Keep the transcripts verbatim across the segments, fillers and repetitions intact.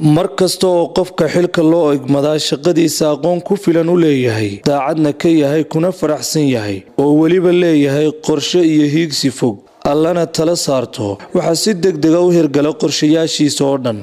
markasta oo qofka xilka loo igmadaa shaqadiisa aqoon ku filan u leeyahay daacadna ka yahay kuna faraxsan yahay oo weliba leeyahay qorshe iyo hiigsi fog allana tala saarto waxaa si degdega u hirgala qorshayaashiisa oo dhan.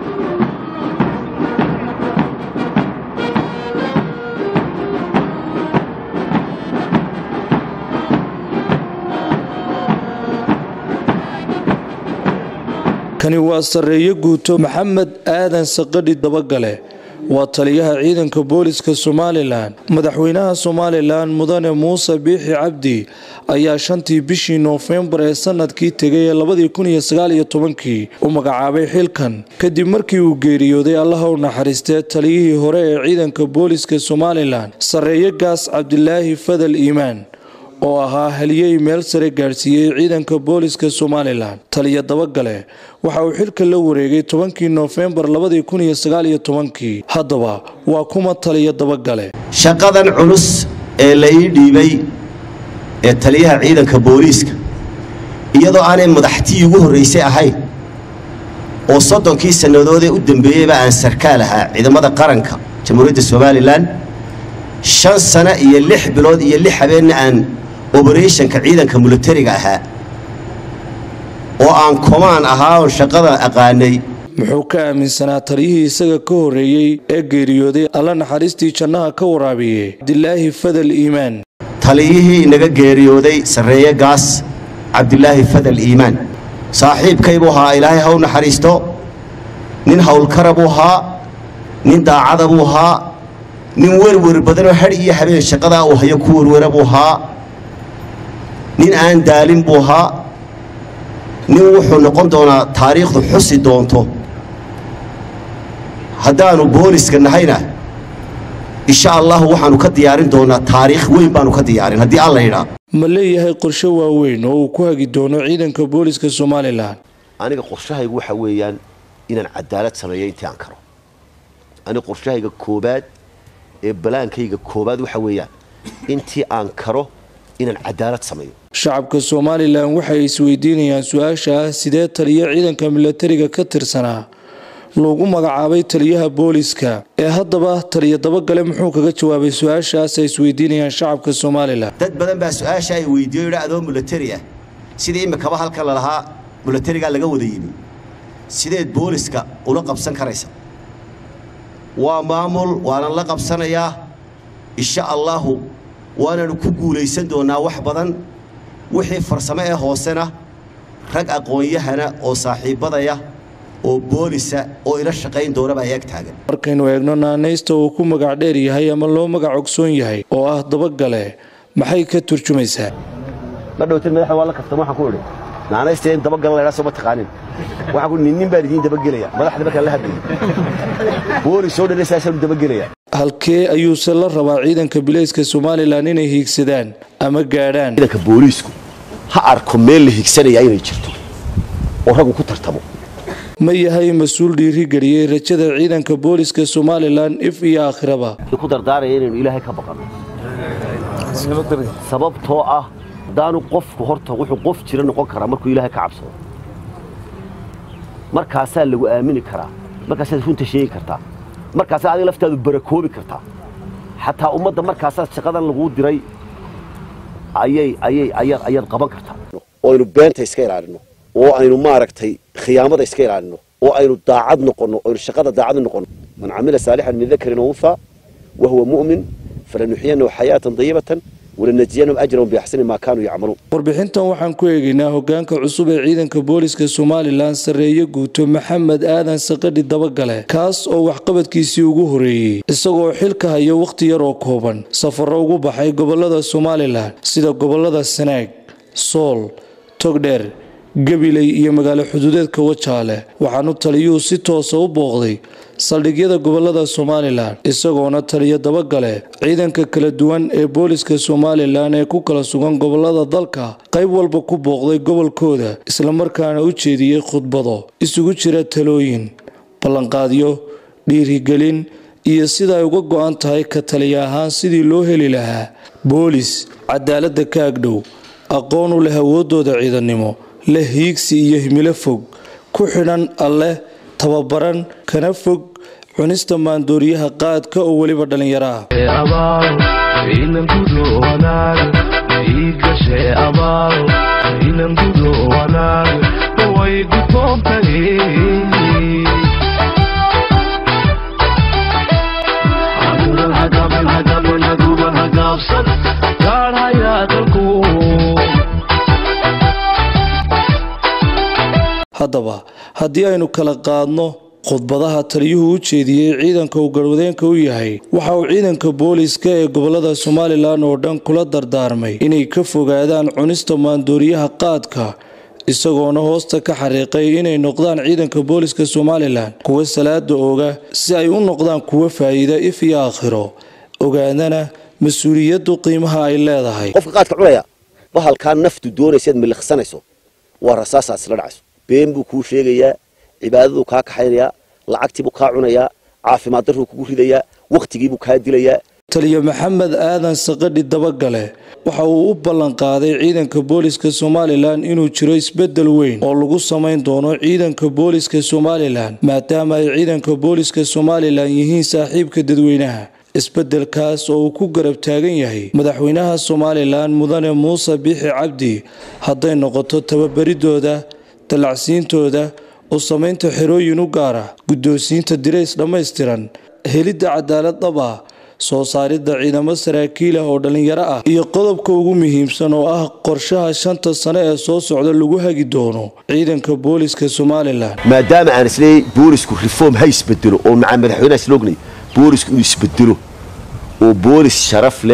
kani waa sareeye guuto maxamed aadan saqadhi dabagale waa taliyaha ciidanka booliska Soomaaliland. madaxweynaha Soomaaliland mudane Muuse Biixi Cabdi ayaa shantii bishii Noofembar ee sanadkii tagay labada kun iyo sagaal iyo tobankii u magacaabay xilkan kadib markii uu geeriyooday Allaha u naxariistay taliyihii hore ee ciidanka booliska Soomaaliland sareeye gaas Cabdilaahi Fadal Iimaan oo ahaa haliyey meel sare gaarsiiyay ciidanka booliska Soomaaliland. taliya dabagale waxa uu xilka la wareegay tobankii Noofembar labada kun iyo sagaal iyo tobankii. haddaba waa kuma taliya dabagale shaqadan culus ee la ii dhiibay ee taliyaha ciidanka booliska iyadoo aanay madaxtii ugu horeysay ahayn oo soddonkii sanadood ee u dambeeyay aan sarkaal ahaa ciidamada qaranka Jamhuuriyadda Soomaaliland shan sano iyo lix bilood iyo lix habeen aan operationka ciidanka militariga ahaa oo aan komaan ahaa oo shaqada aqaanay. muxuu ka aaminsanaa taliyihii isaga ka horeeyay ee geeriyooday Alla naxariistii jannaha ka waraabiyay Cabdilaahi Fadal Iimaan. taliyihii inaga geeriyooday sareeye gaas Cabdilaahi Fadal Iimaan saaxiibkay buu ahaa, Ilaahay ha u naxariisto. nin hawlkarab buu ahaa, nin daacad buu ahaa, nin werwer badan oo har iyo habeen shaqada uu hayo ku werwer buu ahaa, nin aan daalin buu ahaa, nin wuxuu noqon doonaa taariikhdu xusi doonto haddaanu booliska nahayna insha Allah waxaanu ka diyaarin doonaa taariikh weyn baanu ka diyaarin haddii alla yidhaa. ma leeyahay qorshe waaweyn oo uu ku hagi doono ciidanka booliska Soomaaliland? aniga qorshahaygu waxa weeyaan inaan cadaalad sameeyo intii aan karo. aniga qorshahayga koobaad ee balaankayga koobaad waxa weeyaan intii aan karo inaan cadaalad sameeyo. shacabka Soomaaliland waxay isweydiinayaan su'aasha sidee taliye ciidanka militariga ka tirsanaa loogu magacaabay taliyaha booliska ee haddaba taliya dabagale muxuu kaga jawaabay su'aashaas ay isweydiinayaan shacabka Soomaaliland. dad badan baa su'aasha ay weydiiyay raadoo militari ah sidii imika halka la lahaa militariga laga wada yimi sideed booliska ula qabsan karaysa. waa maamul waana la qabsanayaa insha Allah waana ku guuleysan doonaa wax badan wixii farsamo ee hoosena rag aqoon-yahana oo saaxiibadaya oo boolisa oo ila shaqayn doona baa yaag taagan. markaynu eegno naanaysta uu ku magac dheer yahay ama loo magac ogsoon yahay oo ah dabagale maxay ka turjumaysaa? la dhawtay madaxa waa la kaftan waxaan ku idhi naanaysta in dabagale la soo taqaanin waxaan ku nin baa idin dabagelaya madaxda marka la hadlay boolis oo dhanaysa dabagelaya. halkee ayuu se la rabaa ciidanka bilayska Soomaaliland inay hiigsadaan ama gaadhaan? ciidanka boolisku ha arko meel la hiigsanaya inay jirto oo rag ku tartamo. ma yahay mas'uul dhiiri galiyay rajada ciidanka booliska Soomaaliland if iyo aakhiraba? ku dardaaraya inuu Ilaahay ka baqano sababtoo ah daanu qofku horta wuxuu qof jira noqon karaa markuu Ilaahay ka cabsado. markaas lagu aamini karaa, markaas runta sheegi kartaa, markaas aad laftaadu barakoobi kartaa. xataa ummadda markaas shaqadan lagu diray ayay ayay ayay qaban kartaa. oo aynu beenta iska ilaalino, oo aynu maaragtay khiyaamada iska ilaalino, oo aynu daacad noqono, oo shaqada daacad noqono. man amila saalihan min dhakarin wa unsa wa huwa mu'min falanuhyiyannahu hayatan tayyibatan ولنجزيهم أجرهم بأحسن ما كانوا يعملون. warbixintan waxaan ku eegaynaa hogaanka cusub ee ciidanka booliska Soomaaliland sareeye guuto Maxamed Aadan Saqadhi dabagale kaas oo waxqabadkiisii ugu horeeyay isagoo xilka hayo waqti yar oo kooban safaro ugu baxay gobolada Soomaaliland sida gobolada Sanaag, Sool, Togdheer, Gabiley iyo magaalo xuduudeedka Wajaale. waxaanu taliyuhu si toos ah u booqday saldhigyada gobolada Soomaaliland isagoona taliya dabagale ciidanka kala duwan ee booliska Soomaaliland ee ku kala sugan gobolada dalka qayb walba ku booqday gobolkooda isla markaana u jeediyay khudbado isugu jira talooyin, ballanqaadyo, dhiirigelin iyo sida ay uga go'an tahay ka taliya ahaan sidii loo heli lahaa boolis cadaaladda ka agdhow, aqoon u leh awoodooda ciidannimo, leh hiigsi iyo himilo fog, ku xidhan alle tababaran kana fog cunista maandooriyaha qaadka oo waliba dhalinyaro haddaba haddii aynu kala qaadno khudbadaha taliyuhu u jeediyey ciidanka uu garwadeenka u yahay waxa uu ciidanka booliska ee gobolada Somaliland oo dhan kula dardaarmay inay ka fogaadaan cunista maandooriyaha qaadka isagoona hoosta ka xariiqay inay noqdaan ciidanka booliska Somaliland kuwa salaada ooga si ay u noqdaan kuwa faa'iido if iyo aakhiro ogaadana mas'uuliyaddu qiimaha ay leedahay qofka qaadka cunaya bahalka naftu doonaysa milixsanayso waa rasaasaas la dhacayso been buu ku sheegayaa cibaadadu ka kaxaynaya lacagtii buu ka cunaya caafimaad darro kugu ridaya waqtigii buu ka dilaya taliye maxamed aadan saqadhi dabagale waxa uu u ballan qaaday ciidanka booliska Somaliland inuu jiro isbedel weyn oo lagu sameyn doono ciidanka booliska Somaliland maadaama ay ciidanka booliska Somaliland yihiin saaxiibka dadweynaha isbedelkaas oo uu ku garab taagan yahay madaxweynaha Somaliland mudane Muuse Biixi Cabdi haday noqoto tababaridooda talacsiintooda oo sameynta xirooyin u gaara guddoonsiinta direys dhameystiran helidda cadaalad dhab ah soo saaridda ciidamo saraakiil ah oo dhalinyaro ah iyo qodobka ugu muhiimsan oo ah qorshaha shanta sano ee soo socda lagu hagi doono ciidanka booliska Somaliland maadaama aan isleey boolisku reform hay isbedelo oo maca madaxweynaha isloogni boolisku uu isbedelo oo boolis sharaf leh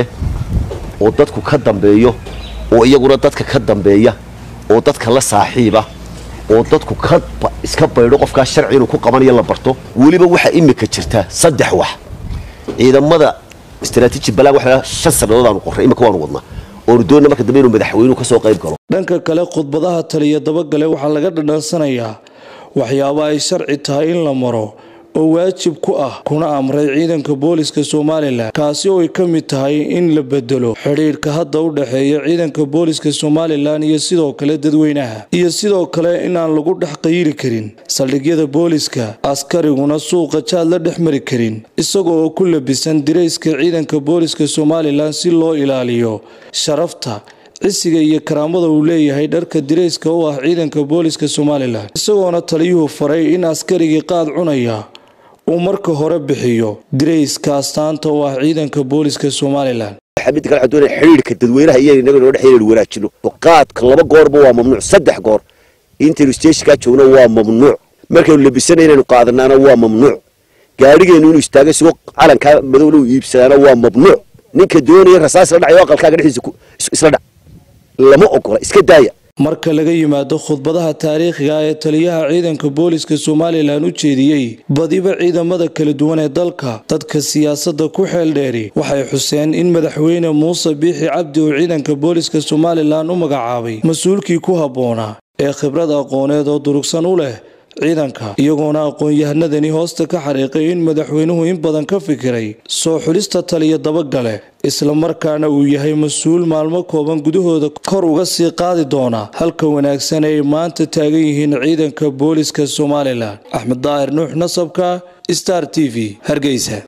oo dadku ka dambeeyo oo iyaguna dadka ka dambeeya oo dadka la saaxiiba oo dadku ka iska baydo qofka sharciga ku qabanayo la barto waliba waxa imika jirta saddex wax ciidamada istiraatiiji balag waxa shan sanadood aan qoray imika waan wadnaa oo doonna marka dambe inuu madaxweynuhu ka soo qayb galo dhanka kale khudbadaha taliye dabagale waxa laga dhadhansanayaa waxyaabaha ay sharci tahay in la maro oo waajib ku ah kuna amray ciidanka booliska Somaliland kaasi oo ay kamid tahay in la bedelo xiriirka hadda u dhaxeeya ciidanka booliska Somaliland iyo sidoo kale dadweynaha iyo sidoo kale in aan lagu dhaxqayiri karin saldhigyada booliska askariguna suuqa jaad la dhaxmari karin isagoo ku labisan direyska ciidanka booliska Somaliland si loo ilaaliyo sharafta cisiga iyo karaamada uu leeyahay dharka direyska oo ah ciidanka booliska Somaliland isagoona taliyuhu faray in askarigi qaad cunaya uu marka hore bixiyo direyska astaanta oo ah ciidanka booliska Somaliland xabid kala xadoonay xiriirka dadweynaha iyo inaga loo dhaxeeyo wanaajino qaadka laba goorba waa mamnuuc saddex goor inta station-ka joogna waa mamnuuc markay labisan inaynu qaadanaana waa mamnuuc gaarigeenu inuu istaago soo calanka madow loo iibsadana waa mamnuuc ninka doonaya rasaas la dhacayo aqalkaaga dhexdiisa isla dhac lama ogola iska daaya marka laga yimaado khudbadaha taariikhiga ee taliyaha ciidanka booliska Somaliland u jeediyay badiba ciidamada kala duwan ee dalka dadka siyaasadda ku xeel dheeri waxay xuseen in madaxweyne Muuse Biixi Cabdi oo ciidanka booliska Somaliland u magacaabay mas'uulkii ku haboona ee khibrad aqooneed oo durugsan u leh ciidanka iyagoona aqoon-yahanadani hoosta ka xariiqay in madaxweynuhu in badan ka fikiray soo xulista taliye dabagale isla markaana uu yahay mas'uul maalmo kooban gudahooda kor uga sii qaadi doona halka wanaagsan ay maanta taagan yihiin ciidanka booliska Somaliland Axmed Daahir Nuux Nasabka Star T V Hargeysa.